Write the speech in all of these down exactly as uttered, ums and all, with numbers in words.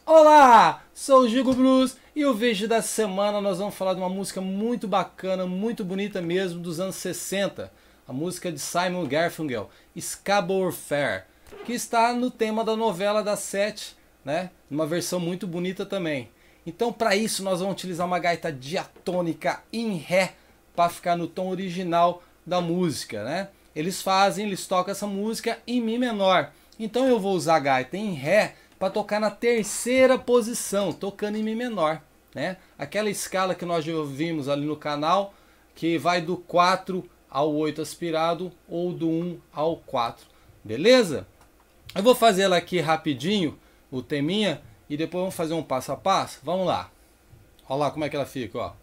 Olá, sou o Gigo Blues e o vídeo da semana nós vamos falar de uma música muito bacana, muito bonita mesmo, dos anos sessenta. A música de Simon e Garfunkel, Scarborough Fair, que está no tema da novela das sete, né? Uma versão muito bonita também. Então para isso nós vamos utilizar uma gaita diatônica em Ré, para ficar no tom original da música, né? Eles fazem, eles tocam essa música em Mi menor. Então eu vou usar a gaita em Ré para tocar na terceira posição, tocando em Mi menor, né? Aquela escala que nós já vimos ali no canal, que vai do quatro ao oito aspirado ou do um ao quatro, beleza? Eu vou fazer ela aqui rapidinho, o teminha, e depois vamos fazer um passo a passo. Vamos lá. Olha lá como é que ela fica, ó.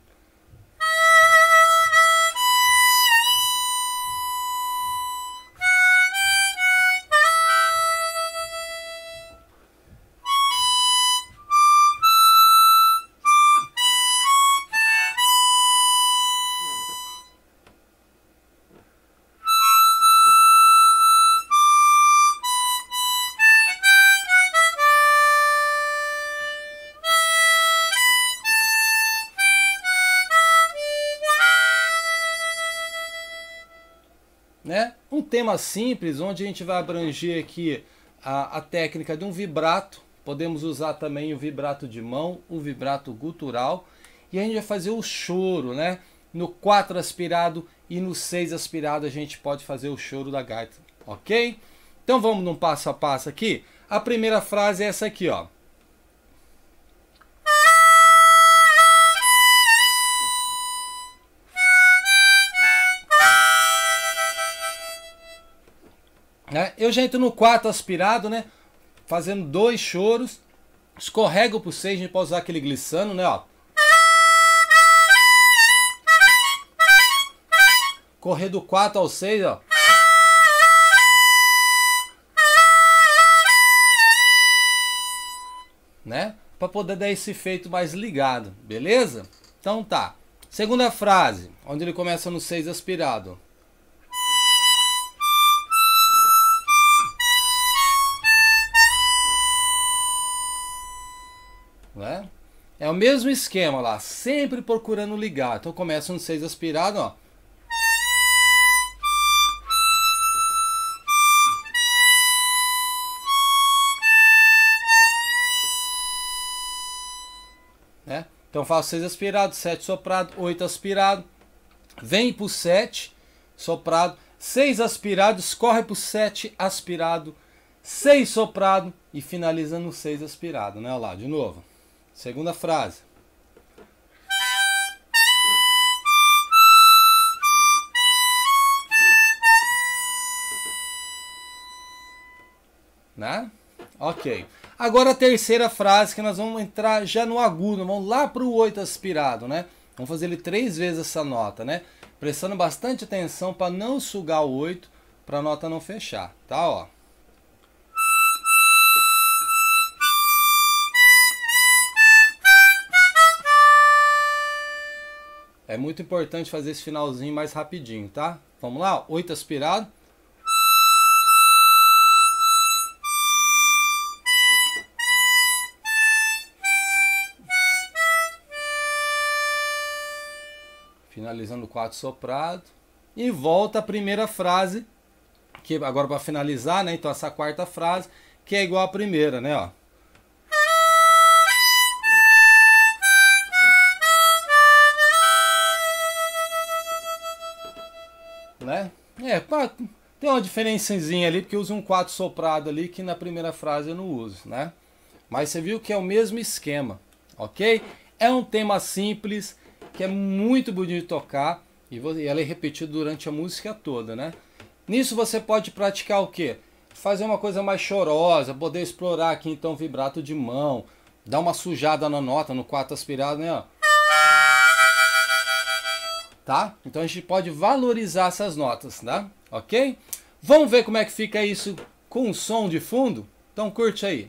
Né? Um tema simples, onde a gente vai abranger aqui a, a técnica de um vibrato. Podemos usar também o vibrato de mão, o vibrato gutural. E a gente vai fazer o choro, né? No quatro aspirado e no seis aspirado a gente pode fazer o choro da gaita, ok? Então vamos num passo a passo aqui. A primeira frase é essa aqui, ó. Eu já entro no quatro aspirado, né? Fazendo dois choros. Escorrego pro seis, a gente pode usar aquele glissando, né? Ó. Correr do quatro ao seis, ó. Né? Para poder dar esse efeito mais ligado, beleza? Então tá. Segunda frase, onde ele começa no seis aspirado. Né? É o mesmo esquema lá, sempre procurando ligar. Então começa no seis aspirado, ó. Né? Então faço seis aspirado, sete soprado, oito aspirado, vem pro sete soprado, seis aspirado, escorre pro sete aspirado, seis soprado e finaliza no seis aspirado, né? Olha lá, de novo. Segunda frase. Né? Ok. Agora a terceira frase, que nós vamos entrar já no agudo, vamos lá para o oito aspirado, né? Vamos fazer ele três vezes essa nota, né? Prestando bastante atenção para não sugar o oito, para a nota não fechar, tá? Ó. É muito importante fazer esse finalzinho mais rapidinho, tá? Vamos lá, oito aspirado. Finalizando quatro soprado. E volta a primeira frase, que agora para finalizar, né? Então essa quarta frase, que é igual à primeira, né? Ó. Né? É, pá, tem uma diferençazinha ali, porque eu uso um quatro soprado ali, que na primeira frase eu não uso, né? Mas você viu que é o mesmo esquema, ok? É um tema simples, que é muito bonito de tocar, e ela é repetida durante a música toda, né? Nisso você pode praticar o quê? Fazer uma coisa mais chorosa, poder explorar aqui então o vibrato de mão, dar uma sujada na nota, no quatro aspirado, né? Ó. Tá? Então a gente pode valorizar essas notas, tá? Ok? Vamos ver como é que fica isso com o som de fundo? Então curte aí.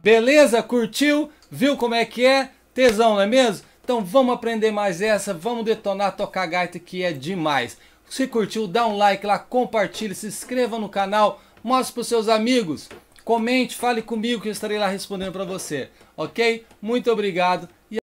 Beleza? Curtiu? Viu como é que é? Tesão, não é mesmo? Então vamos aprender mais essa, vamos detonar tocar gaita que é demais. Se curtiu, dá um like lá, compartilhe, se inscreva no canal, mostre para os seus amigos, comente, fale comigo que eu estarei lá respondendo para você, ok? Muito obrigado